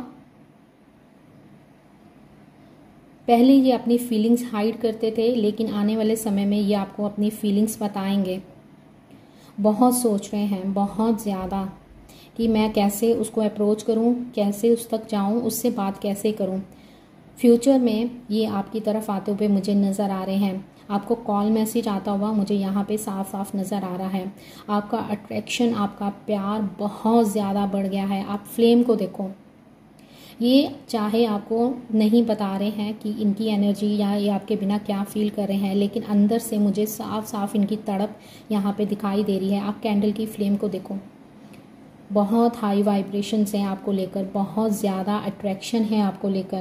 पहले ये अपनी फीलिंग्स हाइड करते थे, लेकिन आने वाले समय में ये आपको अपनी फीलिंग्स बताएंगे। बहुत सोच रहे हैं, बहुत ज़्यादा, कि मैं कैसे उसको अप्रोच करूं, कैसे उस तक जाऊं, उससे बात कैसे करूं। फ्यूचर में ये आपकी तरफ आते हुए मुझे नज़र आ रहे हैं। आपको कॉल मैसेज आता हुआ मुझे यहाँ पे साफ साफ नज़र आ रहा है। आपका अट्रैक्शन, आपका प्यार बहुत ज़्यादा बढ़ गया है। आप फ्लेम को देखो, ये चाहे आपको नहीं बता रहे हैं कि इनकी एनर्जी या ये आपके बिना क्या फील कर रहे हैं, लेकिन अंदर से मुझे साफ साफ इनकी तड़प यहाँ पे दिखाई दे रही है। आप कैंडल की फ्लेम को देखो, बहुत हाई वाइब्रेशंस हैं आपको लेकर, बहुत ज़्यादा अट्रैक्शन है आपको लेकर।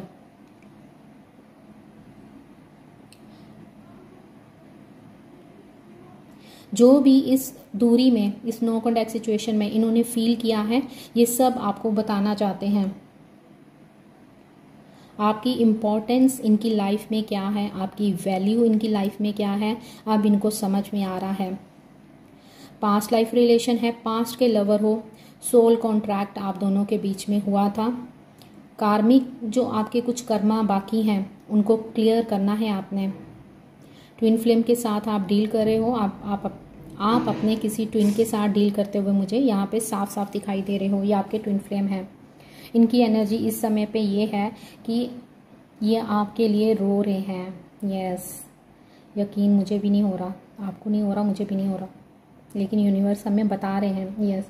जो भी इस दूरी में, इस नो कॉन्टैक्ट सिचुएशन में इन्होंने फील किया है, ये सब आपको बताना चाहते हैं। आपकी इम्पोर्टेंस इनकी लाइफ में क्या है, आपकी वैल्यू इनकी लाइफ में क्या है, अब इनको समझ में आ रहा है। पास्ट लाइफ रिलेशन है, पास्ट के लवर हो, सोल कॉन्ट्रैक्ट आप दोनों के बीच में हुआ था। कार्मिक जो आपके कुछ कर्मा बाकी हैं उनको क्लियर करना है आपने। ट्विन फ्लेम के साथ आप डील कर रहे हो, आप आप आप अपने किसी ट्विन के साथ डील करते हुए मुझे यहाँ पे साफ साफ दिखाई दे रहे हो। ये आपके ट्विन फ्लेम है। इनकी एनर्जी इस समय पे ये है कि ये आपके लिए रो रहे हैं। यस, यकीन मुझे भी नहीं हो रहा, आपको नहीं हो रहा, मुझे भी नहीं हो रहा, लेकिन यूनिवर्स हमें बता रहे हैं। यस,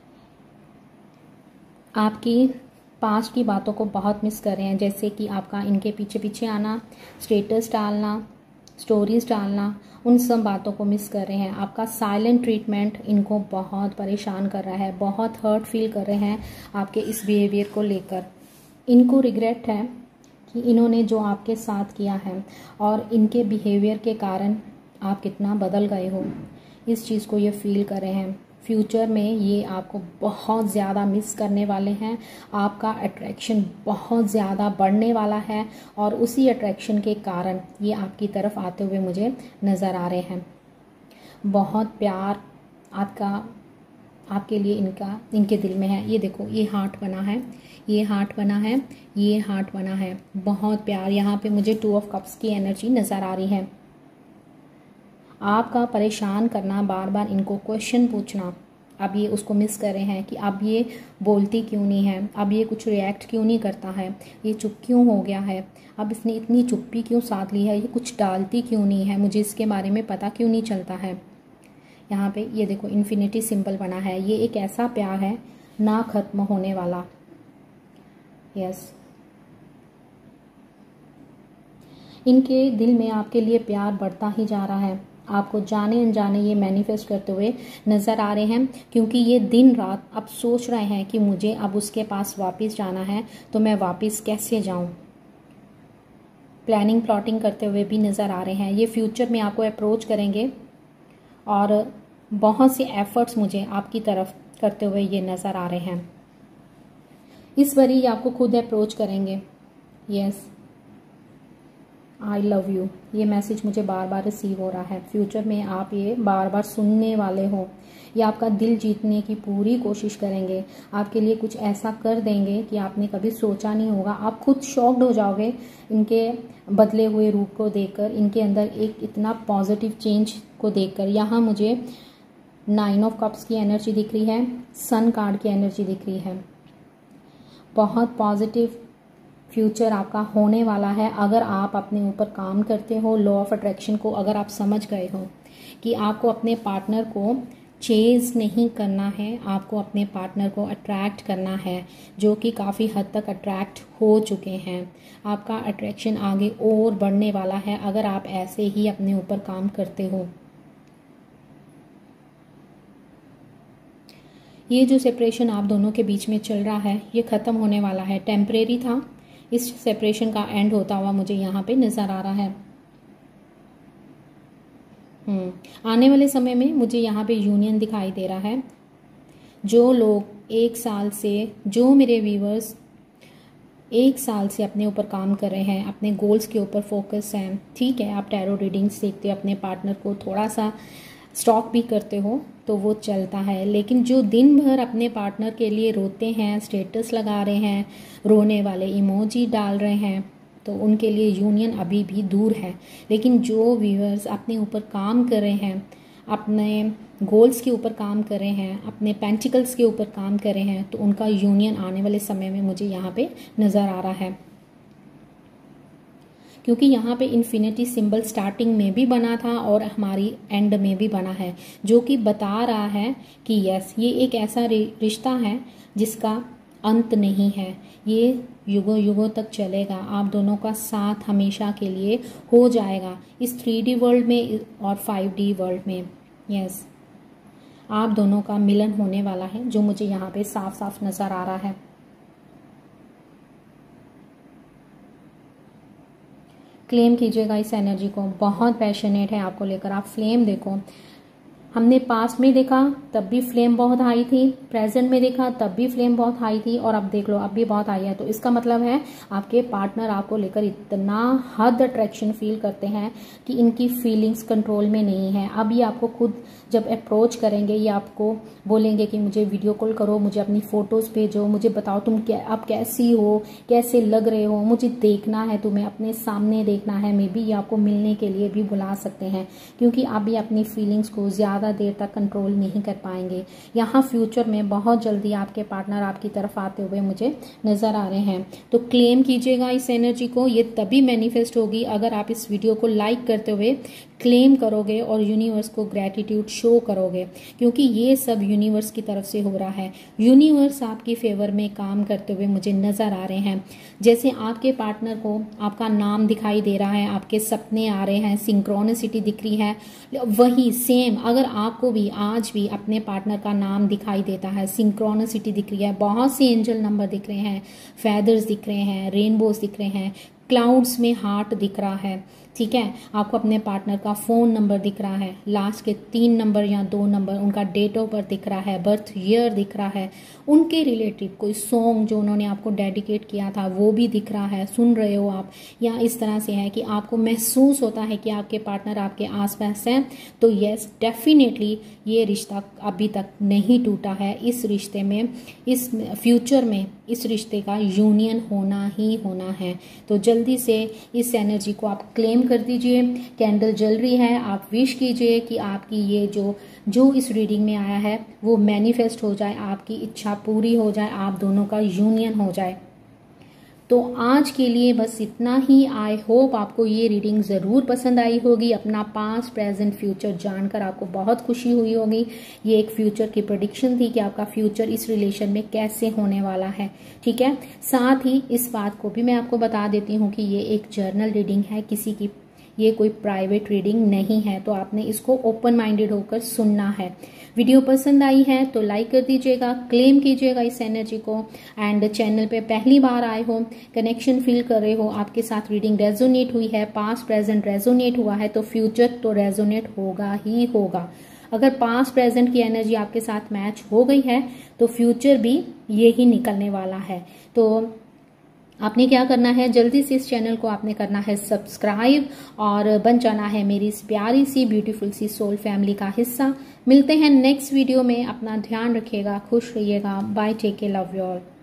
आपकी पास्ट की बातों को बहुत मिस कर रहे हैं, जैसे कि आपका इनके पीछे पीछे आना, स्टेटस डालना, स्टोरीज डालना, उन सब बातों को मिस कर रहे हैं। आपका साइलेंट ट्रीटमेंट इनको बहुत परेशान कर रहा है, बहुत हर्ट फील कर रहे हैं आपके इस बिहेवियर को लेकर। इनको रिग्रेट है कि इन्होंने जो आपके साथ किया है और इनके बिहेवियर के कारण आप कितना बदल गए हो, इस चीज़ को ये फील कर रहे हैं। फ्यूचर में ये आपको बहुत ज़्यादा मिस करने वाले हैं। आपका अट्रैक्शन बहुत ज़्यादा बढ़ने वाला है और उसी अट्रैक्शन के कारण ये आपकी तरफ आते हुए मुझे नज़र आ रहे हैं। बहुत प्यार आपका आपके लिए इनका इनके दिल में है। ये देखो, ये हार्ट बना है, ये हार्ट बना है, ये हार्ट बना है। बहुत प्यार। यहाँ पे मुझे टू ऑफ कप्स की एनर्जी नज़र आ रही है। आपका परेशान करना, बार बार इनको क्वेश्चन पूछना, अब ये उसको मिस कर रहे हैं कि अब ये बोलती क्यों नहीं है, अब ये कुछ रिएक्ट क्यों नहीं करता है, ये चुप क्यों हो गया है, अब इसने इतनी चुप्पी क्यों साथ ली है, ये कुछ डालती क्यों नहीं है, मुझे इसके बारे में पता क्यों नहीं चलता है। यहाँ पे ये देखो इन्फिनिटी सिंबल बना है। ये एक ऐसा प्यार है ना खत्म होने वाला। यस, इनके दिल में आपके लिए प्यार बढ़ता ही जा रहा है। आपको जाने अनजाने ये मैनिफेस्ट करते हुए नज़र आ रहे हैं, क्योंकि ये दिन रात अब सोच रहे हैं कि मुझे अब उसके पास वापस जाना है, तो मैं वापस कैसे जाऊं। प्लानिंग प्लॉटिंग करते हुए भी नज़र आ रहे हैं। ये फ्यूचर में आपको अप्रोच करेंगे और बहुत से एफर्ट्स मुझे आपकी तरफ करते हुए ये नज़र आ रहे हैं। इस बार ये आपको खुद अप्रोच करेंगे। यस, आई लव यू, ये मैसेज मुझे बार बार रिसीव हो रहा है। फ्यूचर में आप ये बार बार सुनने वाले हो। ये आपका दिल जीतने की पूरी कोशिश करेंगे, आपके लिए कुछ ऐसा कर देंगे कि आपने कभी सोचा नहीं होगा। आप खुद शॉक्ड हो जाओगे इनके बदले हुए रूप को देखकर, इनके अंदर एक इतना पॉजिटिव चेंज को देखकर। यहाँ मुझे नाइन ऑफ कप्स की एनर्जी दिख रही है, सन कार्ड की एनर्जी दिख रही है। बहुत पॉजिटिव फ्यूचर आपका होने वाला है अगर आप अपने ऊपर काम करते हो। लॉ ऑफ अट्रैक्शन को अगर आप समझ गए हो कि आपको अपने पार्टनर को चेज नहीं करना है, आपको अपने पार्टनर को अट्रैक्ट करना है, जो कि काफ़ी हद तक अट्रैक्ट हो चुके हैं। आपका अट्रैक्शन आगे और बढ़ने वाला है अगर आप ऐसे ही अपने ऊपर काम करते हो। ये जो सेपरेशन आप दोनों के बीच में चल रहा है ये ख़त्म होने वाला है, टेम्परेरी था। इस सेपरेशन का एंड होता हुआ मुझे यहाँ पे नज़र आ रहा है। हम्म आने वाले समय में मुझे यहाँ पे यूनियन दिखाई दे रहा है। जो लोग एक साल से, जो मेरे व्यूवर्स एक साल से अपने ऊपर काम कर रहे हैं, अपने गोल्स के ऊपर फोकस हैं, ठीक है, आप टैरो रीडिंग्स देखते हो, अपने पार्टनर को थोड़ा सा स्टॉक भी करते हो तो वो चलता है। लेकिन जो दिन भर अपने पार्टनर के लिए रोते हैं, स्टेटस लगा रहे हैं, रोने वाले इमोजी डाल रहे हैं, तो उनके लिए यूनियन अभी भी दूर है। लेकिन जो व्यूअर्स अपने ऊपर काम कर रहे हैं, अपने गोल्स के ऊपर काम कर रहे हैं, अपने पेंटिकल्स के ऊपर काम कर रहे हैं, तो उनका यूनियन आने वाले समय में मुझे यहाँ पे नज़र आ रहा है। क्योंकि यहाँ पे इन्फिनिटी सिंबल स्टार्टिंग में भी बना था और हमारी एंड में भी बना है, जो कि बता रहा है कि यस, ये एक ऐसा रिश्ता है जिसका अंत नहीं है, ये युगों युगों तक चलेगा। आप दोनों का साथ हमेशा के लिए हो जाएगा इस थ्री डी वर्ल्ड में और फाइव डी वर्ल्ड में। यस, आप दोनों का मिलन होने वाला है, जो मुझे यहाँ पे साफ साफ नज़र आ रहा है। क्लेम कीजिएगा इस एनर्जी को, बहुत पैशनेट है आपको लेकर। आप फ्लेम देखो, हमने पास्ट में देखा तब भी फ्लेम बहुत हाई थी, प्रेजेंट में देखा तब भी फ्लेम बहुत हाई थी, और अब देख लो अब भी बहुत हाई है। तो इसका मतलब है आपके पार्टनर आपको लेकर इतना हद अट्रैक्शन फील करते हैं कि इनकी फीलिंग्स कंट्रोल में नहीं है। अब ये आपको खुद जब अप्रोच करेंगे, ये आपको बोलेंगे कि मुझे वीडियो कॉल करो, मुझे अपनी फ़ोटोज़ भेजो, मुझे बताओ तुम क्या, आप कैसी हो, कैसे लग रहे हो, मुझे देखना है, तुम्हें अपने सामने देखना है। मे बी ये आपको मिलने के लिए भी बुला सकते हैं, क्योंकि आप भी अपनी फीलिंग्स को ज़्यादा ज़्यादा देर तक कंट्रोल नहीं कर पाएंगे। यहाँ फ्यूचर में बहुत जल्दी आपके पार्टनर आपकी तरफ आते हुए मुझे नज़र आ रहे हैं। तो क्लेम कीजिएगा इस एनर्जी को, ये तभी मैनिफेस्ट होगी अगर आप इस वीडियो को लाइक करते हुए क्लेम करोगे और यूनिवर्स को ग्रैटिट्यूड शो करोगे, क्योंकि ये सब यूनिवर्स की तरफ से हो रहा है। यूनिवर्स आपकी फेवर में काम करते हुए मुझे नज़र आ रहे हैं। जैसे आपके पार्टनर को आपका नाम दिखाई दे रहा है, आपके सपने आ रहे हैं, सिंक्रोनिसिटी दिख रही है, वही सेम अगर आपको भी आज भी अपने पार्टनर का नाम दिखाई देता है, सिंक्रोनिसिटी दिख रही है, बहुत से एंजल नंबर दिख रहे हैं, फेदर्स दिख रहे हैं, रेनबोज दिख रहे हैं, क्लाउड्स में हार्ट दिख रहा है, ठीक है, आपको अपने पार्टनर का फ़ोन नंबर दिख रहा है, लास्ट के तीन नंबर या दो नंबर, उनका डेट ऑफ बर्थ दिख रहा है, बर्थ ईयर दिख रहा है, उनके रिलेटिव कोई सॉन्ग जो उन्होंने आपको डेडिकेट किया था वो भी दिख रहा है, सुन रहे हो आप, या इस तरह से है कि आपको महसूस होता है कि आपके पार्टनर आपके आसपास हैं। तो यस, डेफिनेटली ये रिश्ता अभी तक नहीं टूटा है। इस रिश्ते में, इस फ्यूचर में इस रिश्ते का यूनियन होना ही होना है। तो जल्दी से इस एनर्जी को आप क्लेम कर दीजिए। कैंडल जल रही है, आप विश कीजिए कि आपकी ये जो जो इस रीडिंग में आया है वो मैनिफेस्ट हो जाए, आपकी इच्छा पूरी हो जाए, आप दोनों का यूनियन हो जाए। तो आज के लिए बस इतना ही। आई होप आपको ये रीडिंग ज़रूर पसंद आई होगी। अपना पास्ट, प्रेजेंट, फ्यूचर जानकर आपको बहुत खुशी हुई होगी। ये एक फ्यूचर की प्रेडिक्शन थी कि आपका फ्यूचर इस रिलेशन में कैसे होने वाला है, ठीक है। साथ ही इस बात को भी मैं आपको बता देती हूँ कि ये एक जर्नल रीडिंग है, किसी की ये कोई प्राइवेट रीडिंग नहीं है, तो आपने इसको ओपन माइंडेड होकर सुनना है। वीडियो पसंद आई है तो लाइक कर दीजिएगा, क्लेम कीजिएगा इस एनर्जी को। एंड चैनल पे पहली बार आए हो, कनेक्शन फील कर रहे हो, आपके साथ रीडिंग रेजोनेट हुई है, पास्ट प्रेजेंट रेजोनेट हुआ है, तो फ्यूचर तो रेजोनेट होगा ही होगा। अगर पास्ट प्रेजेंट की एनर्जी आपके साथ मैच हो गई है तो फ्यूचर भी ये ही निकलने वाला है। तो आपने क्या करना है, जल्दी से इस चैनल को आपने करना है सब्सक्राइब और बन जाना है मेरी इस प्यारी सी ब्यूटीफुल सी सोल फैमिली का हिस्सा। मिलते हैं नेक्स्ट वीडियो में। अपना ध्यान रखिएगा, खुश रहिएगा। Bye, take care, love you all.